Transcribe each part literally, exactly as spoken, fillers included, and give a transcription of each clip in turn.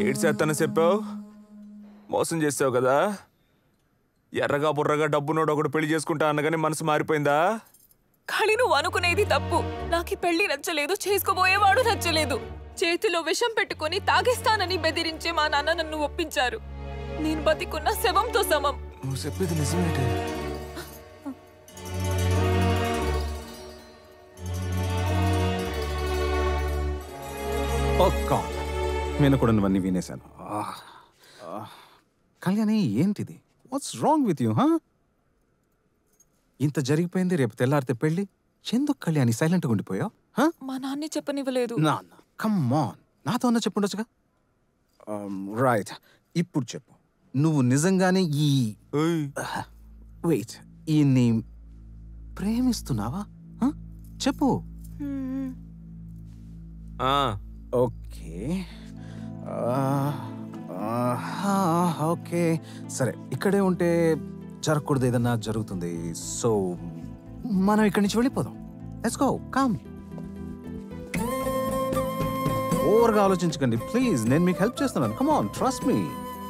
ఏడ్చేస్తాను చెప్పావు, మోసం చేసావు కదా. ఎర్రగా బుర్రగా డబ్బునోడు ఒకటి పెళ్లి చేసుకుంటా అన్నగానే మనసు మారిపోయిందా? కాళీ, నువ్వు అనుకునేది తప్పు. నాకు ఈ పెళ్లి నచ్చలేదు, చేసుకోబోయేవాడు నచ్చలేదు. చేతిలో విషం పెట్టుకుని తాగిస్తానని బెదిరించే మా నాన్న నన్ను ఒప్పించారు. నేను బతికున్న శవంతో సమం. నువ్వు చెప్పేది నిజమేంటి? నేను కూడా నువ్వన్నీ వినేశాను. కళ్యాణి, ఏంటిది? What's wrong with you? హా, ఇంత జరిగిపోయింది, రేపు తెల్లారితే పెళ్ళి. ఎందుకు కళ్యాణి సైలెంట్గా ఉండిపోయావు? మా నాన్నే చెప్పనివ్వలేదు. నాన్న, కమ్ ఆన్, నాతో అన్న చెప్పుండొచ్చుగా. రైట్, ఇప్పుడు చెప్పు, నువ్వు నిజంగానే ఈ వెయిట్ ఈయన్ని ప్రేమిస్తున్నావా? చెప్పు. ఓకే ఓకే సరే, ఇక్కడే ఉంటే జరగకూడదు ఏదన్నా జరుగుతుంది. సో మనం ఇక్కడి నుంచి వెళ్ళిపోదాం. Let's go, come. ఓవర్గా ఆలోచించకండి ప్లీజ్, నేను మీకు హెల్ప్ చేస్తున్నాను. Come on, trust me.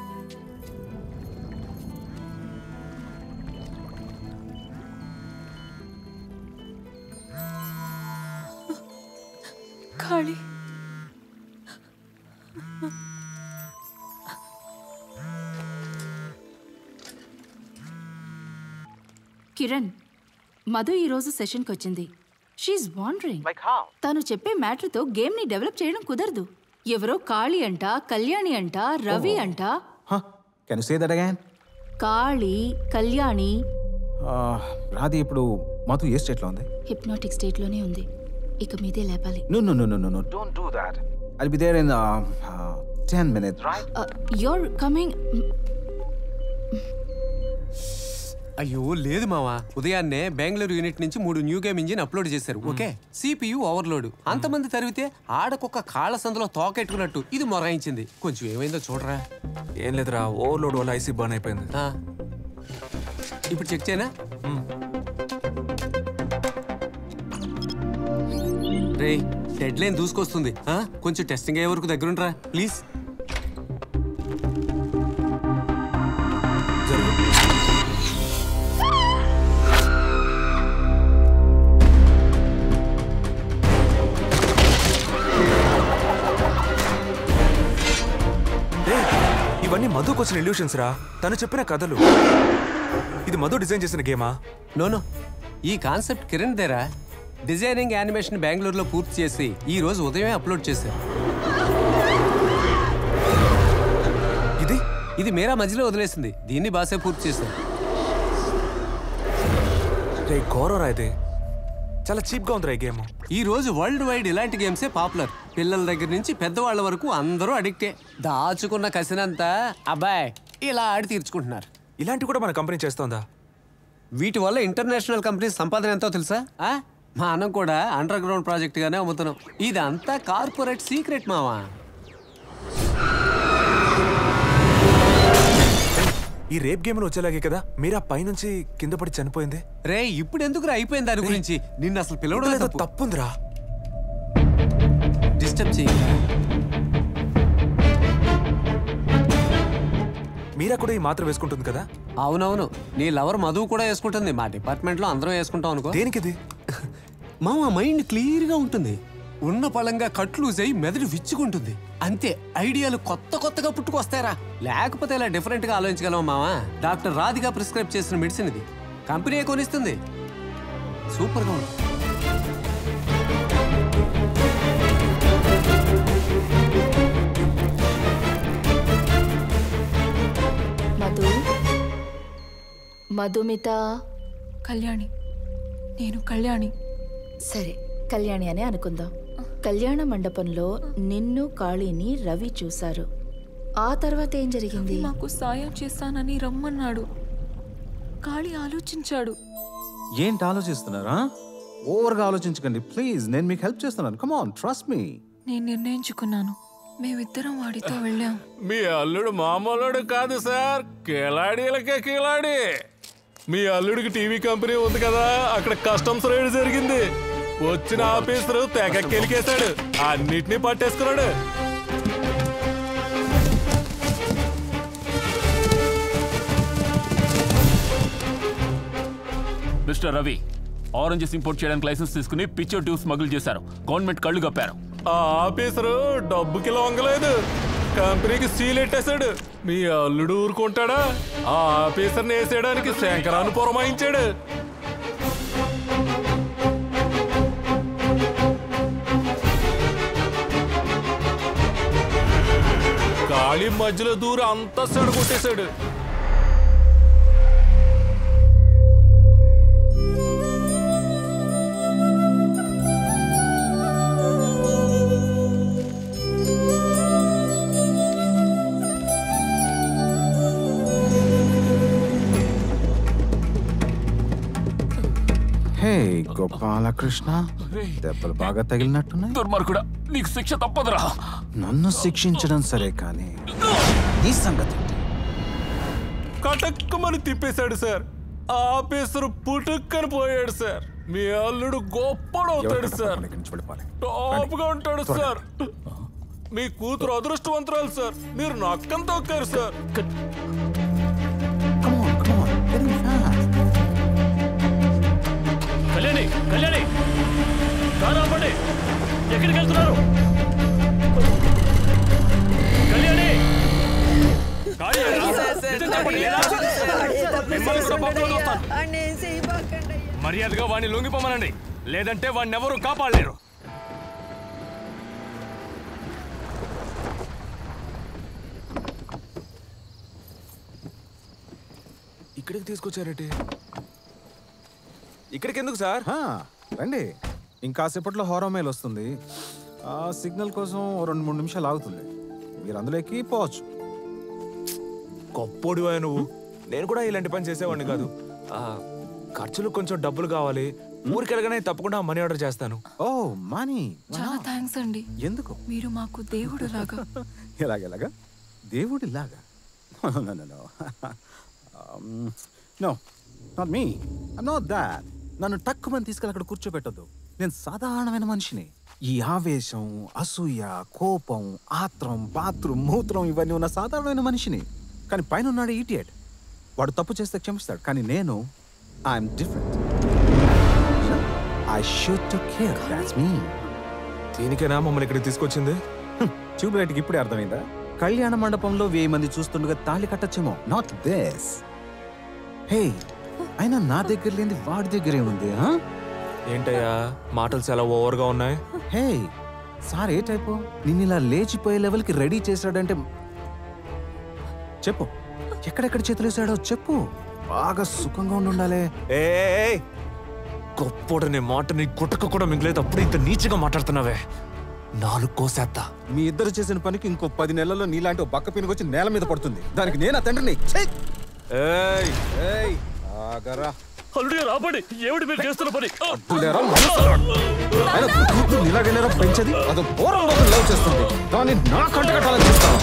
Kali, Kiran, Madhu ఈరోజు సెషన్కి వచ్చింది. షీఈ్ వాండరింగ్, తను చెప్పే మ్యాటర్తో గేమ్ని డెవలప్ చేయడం కుదరదు. ఎవరో కాళీ అంట, కళ్యాణి అంట, రవి అంట. Can you say that again? Kali, Kalyani. Radhi, ఇప్పుడు మధు ఏ స్టేట్లో ఉంది? హిప్నాటిక్ స్టేట్లోనే ఉంది. ఇక మీదే లేపాలి. No no no no no no don't do that. I'll be there in ten minutes, right? You're coming. అయ్యో లేదు మావా, ఉదయాన్నే బెంగళూరు యూనిట్ నుంచి మూడు న్యూ గేమ్ ఇంజిన్ అప్లోడ్ చేశారు. Okay, CPU overload. అంతమంది తరివితే ఆడకొక్క కాళ్ళ సందులో తోకెట్టుకున్నట్టు ఇది మొరాయించింది. కొంచెం ఏమైందో చూడరా. ఏం లేదురా, ఓవర్లోడ్ వల్ల ఐసీ బర్న్ అయిపోయింది. ఇప్పుడు చెక్ చేయనా? రే, డెడ్ లైన్ దూసుకొస్తుంది. కొంచెం టెస్టింగ్ అయ్యే వరకు దగ్గరుండ్రా ప్లీజ్. ఇవన్నీ మధుకు వచ్చిన ఇల్యూషన్స్ రా, తను చెప్పిన కథలు. ఇది మధు డిజైన్ చేసిన గేమా? నోనో, ఈ కాన్సెప్ట్ కిరణ్ దేరా. డిజైనింగ్ యానిమేషన్ బెంగళూరులో పూర్తి చేసి ఈ రోజు ఉదయమే అప్లోడ్ చేశారు. ఇది ఇది మేరా మధ్యలో వదిలేసింది. దీన్ని బాసే పూర్తి చేశారు. ఘోరరా, ఇది చాలా చీప్ గా ఉందిరా ఈ గేమ్. ఈ రోజు వరల్డ్ వైడ్ ఇలాంటి గేమ్సే పాపులర్. పిల్లల దగ్గర నుంచి పెద్దవాళ్ల వరకు అందరూ అడిక్టే. దాచుకున్న కసినంతా అబ్బాయి ఇలా ఆడి తీర్చుకుంటున్నారు. ఇలాంటి కూడా మన కంపెనీ చేస్తోందా? వీటి వల్ల ఇంటర్నేషనల్ కంపెనీ సంపాదన ఎంతో తెలుసా? మనం కూడా అండర్ గ్రౌండ్ ప్రాజెక్ట్ గానే అమ్ముతున్నాం. ఇదంతా కార్పొరేట్ సీక్రెట్ మావా. ఈ రేప్ గేమ్ వచ్చేలాగే కదా మీరా పైనుంచి కింద పడి చనిపోయింది. రే, ఇప్పుడు ఎందుకు అయిపోయింది దాని గురించి? నిన్ను అసలు పిలవడం తప్పుందిరా. డిస్టర్బ్ చేయ. మీరా కూడా ఈ మాత్రం వేసుకుంటుంది కదా? అవునవును, నీ లవర్ మధు కూడా వేసుకుంటుంది. మా డిపార్ట్మెంట్ లో అందరం వేసుకుంటాం అనుకో. దేనికిది? మా మైండ్ క్లియర్ గా ఉంటుంది. ఉన్న పళంగా కట్ లూజ్ అయ్యి మెదడు విచ్చుకుంటుంది. అంతే, ఐడియాలు కొత్త కొత్తగా పుట్టుకొస్తారా. లేకపోతే ఇలా డిఫరెంట్ గా ఆలోచించగలమా మావా? డాక్టర్ రాధిగా ప్రిస్క్రైబ్ చేసిన మెడిసిన్ ఇది. కంపెనీ కొనిస్తుంది. సూపర్ గా ఉంటుంది. మధు, మధుమిత. కళ్యాణి, నేను కళ్యాణి. సరే, కళ్యాణి అనే అనుకుందాం. కళ్యాణ మండపంలో నిన్ను కాళీని రవి చూశారు. ఆ తర్వాత ఏం జరిగింది? నాకు సాయం చేస్తానని రమ్మన్నాడు. కాళీ ఆలోచించాడు. ఏంటి ఆలోచిస్తున్నారా? ఓవర్గా ఆలోచించకండి ప్లీజ్, నేను మీకు హెల్ప్ చేస్తున్నాను. Come on, trust me. నేను నిర్ణయించుకున్నాను. మేమిద్దరం వాడితో వెళ్ళాం. మీ అల్లుడు మామూలుడు కాదు సార్, కిలాడీలకే కిలాడి. మీ అల్లుడికి టీవీ కంపెనీ ఉంది కదా, అక్కడ కస్టమ్స్ రైడ్ జరిగింది. వచ్చిన ఆఫీసరు తెగ కెలికేశాడు, అన్నిటినీ పట్టేసుకున్నాడు. మిస్టర్ రవి, ఆరెంజెస్ ఇంపోర్ట్ చేయడానికి లైసెన్స్ తీసుకుని పిక్చర్ ట్యూబ్ స్మగుల్ చేశారు. గవర్నమెంట్ కళ్ళు కప్పారు. ఆ ఆఫీసరు డబ్బుకి లొంగలేదు, కంపెనీకి సీల్ ఎట్టేశాడు. మీ అల్లుడు ఊరుకుంటాడా? ఆ ఆఫీసర్ని వేసేయడానికి శంకరాన్ని పురమాయించాడు. ఖాళీ మధ్యలో దూరం అంతా సడు కొట్టేశాడు. హే గోపాలకృష్ణ, దెబ్బలు బాగా తగిలినట్టున్నాయి. దుర్మార్గుడా, నీకు శిక్ష తప్పదురా. నన్ను శిక్షించడం సరే కానీ నీ సంగతి కటక్కమని తిప్పేశాడు సార్. ఆఫీసరు పుట్టుక్కని పోయాడు సార్. మీ అల్లుడు గొప్పడవుతాడు సార్, టాప్ గా ఉంటాడు సార్. మీ కూతురు అదృష్టవంతురాలు సార్. మీరు నక్కం తొక్కారు సార్. కళ్యాణి, కళ్యాణి, కారాపండి. ఎక్కడికి వెళ్తున్నారు? కళ్యాణి, మర్యాదగా వాడిని లొంగిపోమనండి, లేదంటే వాడిని ఎవరు కాపాడలేరు. ఇక్కడికి తీసుకొచ్చారేంటి? ఇక్కడికి ఎందుకు సార్? రండి, ఇంకాసేపట్లో హారో మెయిల్ వస్తుంది. ఆ సిగ్నల్ కోసం రెండు మూడు నిమిషాలు ఆగుతుంది. మీరు అందులో ఎక్కి పోవచ్చు. గొప్పోడివా నువ్వు. నేను కూడా ఇలాంటి పని చేసేవాడిని కాదు. ఆ ఖర్చులు కొంచెం డబ్బులు కావాలి. ఊరికెళ్ళగానే తప్పకుండా మనీ ఆర్డర్ చేస్తాను. ఓ మనీ, చాలా థ్యాంక్స్ అండి. ఎందుకు? మీరు మాకు దేవుడు లాగా. ఎలాగెలాగా? దేవుడి లాగా? No, not me. I'm not that. నన్ను టక్కుమని తీసుకెళ్ళి అక్కడ కూర్చోబెట్టద్దు. నేను సాధారణమైన మనిషిని. ఈ ఆవేశం, అసూయ, కోపం, ఆత్రం, బాత్రూం, మూత్రం ఇవన్నీ ఉన్న సాధారణమైన మనిషిని. కానీ పైన ఉన్నాడు ఈటియట్. వాడు తప్పు చేస్తే క్షమిస్తాడు. కానీ నేను I'm different. I should to care. That's me. దీనికేనా మమ్మల్ని ఇక్కడ తీసుకొచ్చింది? ట్యూబ్ లైట్కి ఇప్పుడే అర్థమైందా? కళ్యాణ మండపంలో వెయ్యి మంది చూస్తుండగా తాళి కట్టచ్చేమో. Not this. హే, అయినా నా దగ్గర లేని వాడి దగ్గరే ఉంది. ఏంటయ్యా మాటలు చాలా ఓవర్గా ఉన్నాయి. హే సార్, ఏ టైపు? నిన్ను ఇలా లేచిపోయే లెవెల్కి రెడీ చేశాడంటే చెప్పు, ఎక్కడెక్కడ చేతులేసాడో చెప్పు. బాగా సుఖంగా ఉండి ఉండాలి. ఏ గొప్పోడనే మాటని గుట్టక కూడా మిగిలేదు. అప్పుడు ఇంత నీచగా మాట్లాడుతున్నావే, నాలుగు కోసేత్తా. మీ ఇద్దరు చేసిన పనికి ఇంకో పది నెలల్లో నీలాంటి ఒక బక్క పినుకొచ్చి నేల మీద పడుతుంది. దానికి నేను తండ్రిని. ఏయ్ ఏయ్ ఆగరా. రాబడి, ఏమిటి మీరు చేస్తున్న పని? ఇలాగైనా పెంచది అదో పూర్వం లవ్ చేస్తుంది. దాన్ని నా కంట కట్టాలని చేస్తాను.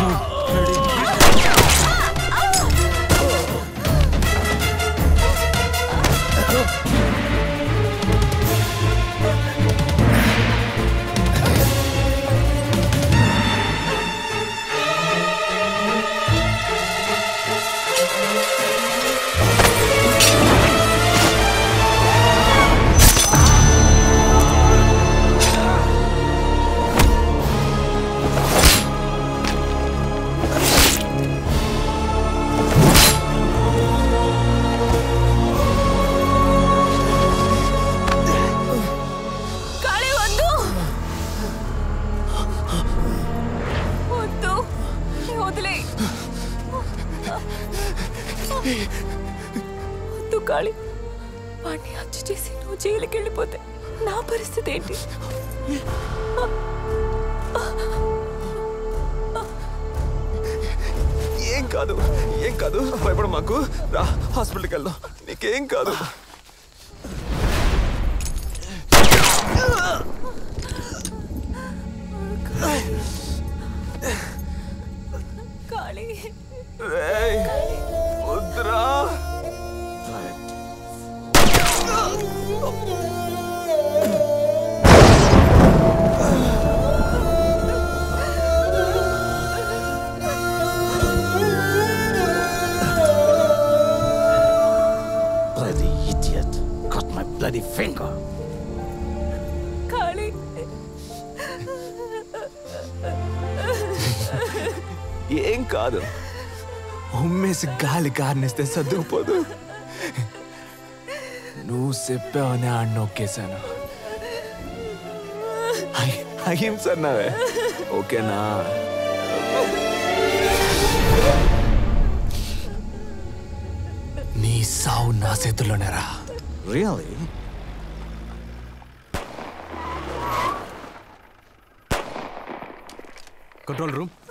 కాళీ, వాడిని హత్య చేసి నువ్వు జైలుకి వెళ్ళిపోతే నా పరిస్థితి ఏంటి? ఏం కాదు, ఏం కాదు, భయపడ మాకు. రా హాస్పిటల్కి వెళ్దాం, నీకేం కాదు. కాళీ, వద్దురా. Bloody idiot. bloody finger. కాళీ ఏం కాదు, ఉమ్మేసి గాలి కారనిస్తే సర్దుకుపోదు. నువ్వు చెప్పావని ఆడ నొక్కేశాను. అహింసన్నావే, ఓకేనా? నీ సావు నా చేతుల్లోనేరా. Really? Control room.